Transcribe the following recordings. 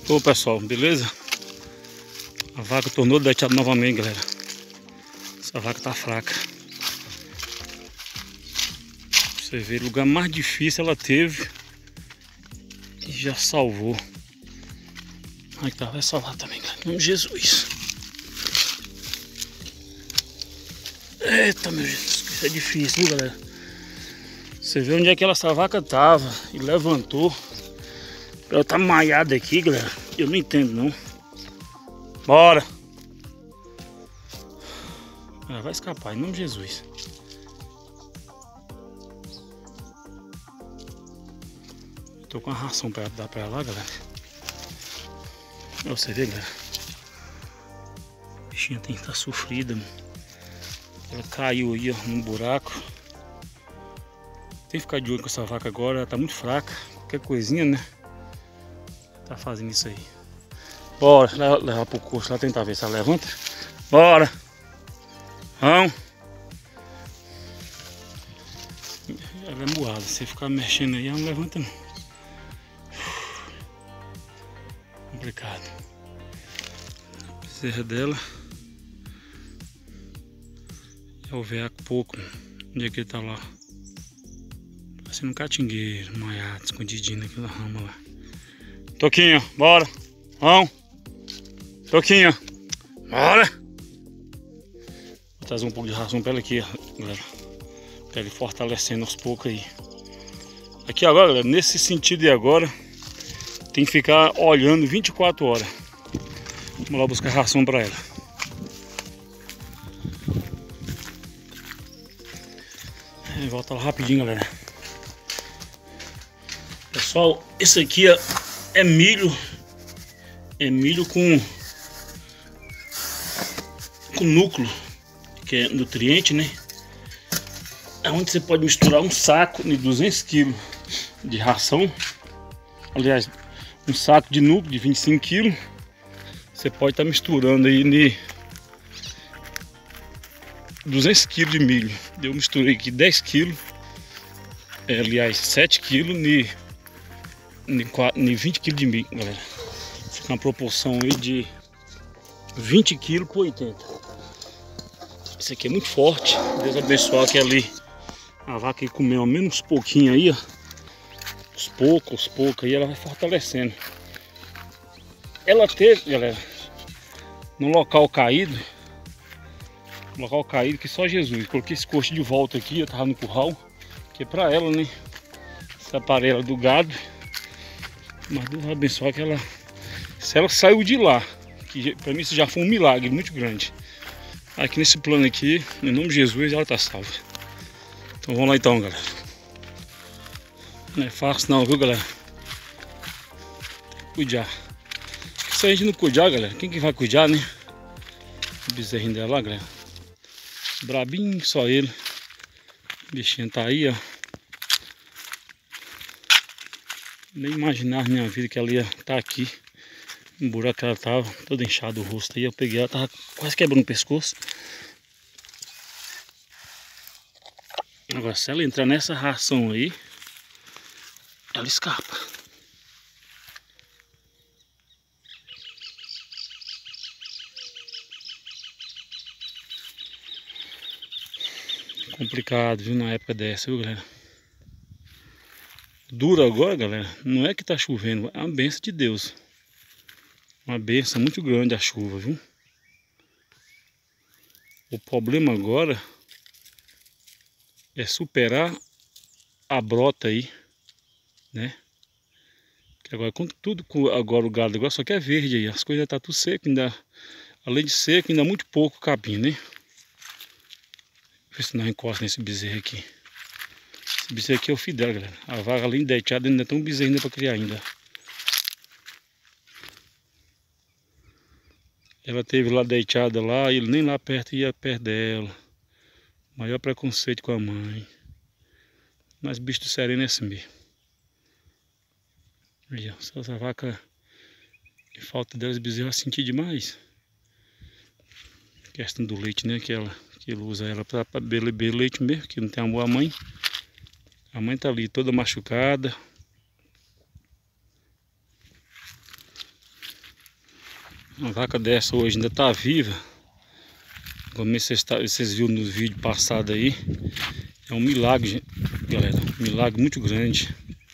Ô pessoal, beleza? A vaca tornou deitada novamente, galera. Essa vaca tá fraca. Você vê, o lugar mais difícil ela teve e já salvou. Aí tá, vai salvar também, galera. Em nome de Jesus. Eita, meu Jesus, isso é difícil, viu, galera? Você vê onde é que essa vaca tava e levantou. Ela tá maiada aqui, galera. Eu não entendo, não. Bora! Ela vai escapar, em nome de Jesus. Tô com a ração pra dar pra ela lá, galera. Pra você ver, galera. A bichinha tem que estar sofrida, mano. Ela caiu aí, ó, num buraco. Tem que ficar de olho com essa vaca agora. Ela tá muito fraca. Qualquer coisinha, né? Tá fazendo isso aí. Bora, levar pro coxo lá, tentar ver se ela levanta. Bora! Vamos! Ela é moada, se ficar mexendo aí, ela não levanta não. Complicado. A bezerra dela. É o veaco pouco. Onde é que ele tá lá? Parecendo um catingueiro, maiado, escondidinho naquela rama lá. Toquinho, bora! Vamos! Toquinho, bora! Vou trazer um pouco de ração pra ela aqui, galera. Pra ele fortalecendo aos poucos aí. Aqui agora, galera, nesse sentido de agora, tem que ficar olhando 24 horas. Vamos lá buscar ração pra ela. Volta lá rapidinho, galera. Pessoal, esse aqui é milho. É milho com núcleo, que é nutriente, né? É onde você pode misturar um saco de 200 kg de ração. Aliás, um saco de núcleo de 25 kg. Você pode estar misturando aí de 200 kg de milho. Eu misturei aqui 10 kg. Aliás, 7 kg de 20 kg de milho, galera. Fica uma proporção aí de 20 kg por 80. Esse aqui é muito forte. Deus abençoe que ali a vaca aí comeu ao menos pouquinho aí, ó. Aos poucos aí ela vai fortalecendo. Ela teve, galera, no local caído. Local caído que só Jesus. Coloquei esse coxo de volta aqui, eu tava no curral. Que é pra ela, né? Separei ela do gado. Mas Deus vai abençoar que ela... Se ela saiu de lá, que pra mim isso já foi um milagre muito grande. Aqui nesse plano aqui, em nome de Jesus, ela tá salva. Então vamos lá então, galera. Não é fácil não, viu, galera? Tem que cuidar. Se a gente não cuidar, galera, quem que vai cuidar, né? O bezerrinho dela lá, galera. Brabinho, só ele. O bichinho tá aí, ó. Nem imaginar na minha vida que ela ia estar aqui. Um buraco que ela tava, todo inchado o rosto aí. Eu peguei ela, tava quase quebrando o pescoço. Agora, se ela entrar nessa ração aí, ela escapa. Complicado, viu, na época dessa, viu, galera? Duro agora, galera, não é que tá chovendo, é uma bênção de Deus. Uma bênção muito grande a chuva, viu? O problema agora é superar a brota aí, né? Que agora, com tudo, agora o gado agora só quer verde aí, as coisas tá tudo seco, ainda, além de seco, ainda muito pouco capim, né? Ver se não encosta nesse bezerro aqui. Esse bezerro aqui é o filho dela, galera. A vaca além de deitada ainda tem um bezerro ainda pra criar ainda. Ela teve lá deitada lá, ele nem lá perto ia perto dela. Maior preconceito com a mãe. Mas bicho do sereno é assim mesmo. Aí, ó, essa vaca, que falta delas, bezerro, eu senti demais. Questão do leite, né? Que ele usa ela pra beber leite mesmo, que não tem amor à mãe. A mãe tá ali toda machucada. Uma vaca dessa hoje ainda tá viva. Como vocês viram no vídeo passado aí. É um milagre, galera. Um milagre muito grande.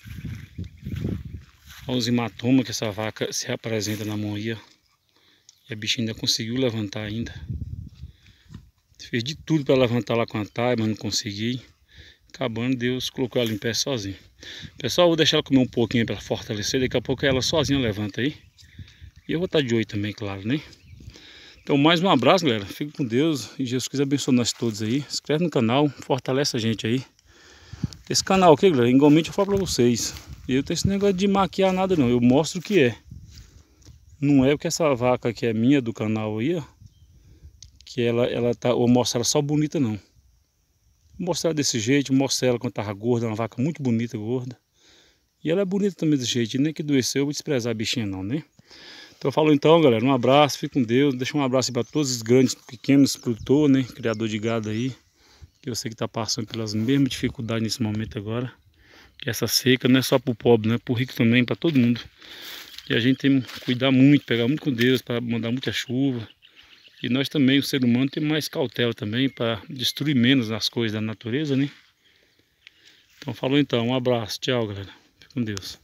Olha os hematomas que essa vaca se apresenta na mão aí, ó. E a bichinha ainda conseguiu levantar ainda. Fez de tudo para levantar lá com a taia, mas não consegui. Acabando, Deus colocou ela em pé sozinho. Pessoal, eu vou deixar ela comer um pouquinho para fortalecer. Daqui a pouco ela sozinha levanta aí. E eu vou estar de olho também, claro, né? Então, mais um abraço, galera. Fique com Deus. E Jesus quiser abençoe nós todos aí. Se inscreve no canal, fortalece a gente aí. Esse canal aqui, galera, igualmente eu falo para vocês. Eu não tenho esse negócio de maquiar nada, não. Eu mostro o que é. Não é porque essa vaca aqui é minha do canal aí, ó. Que ela tá, ou mostra ela só bonita, não. Vou mostrar ela desse jeito, mostrar ela quando tava gorda, uma vaca muito bonita, gorda. E ela é bonita também desse jeito, nem que doeceu, eu vou desprezar a bichinha não, né? Então falou então, galera, um abraço, fique com Deus. Deixa um abraço para todos os grandes, pequenos produtores, né? Criador de gado aí. Que eu sei que tá passando pelas mesmas dificuldades nesse momento agora. Que essa seca não é só pro pobre, né? Pro rico também, para todo mundo. E a gente tem que cuidar muito, pegar muito com Deus para mandar muita chuva. E nós também, o ser humano, tem mais cautela também para destruir menos as coisas da natureza, né? Então falou então, um abraço, tchau galera, fique com Deus.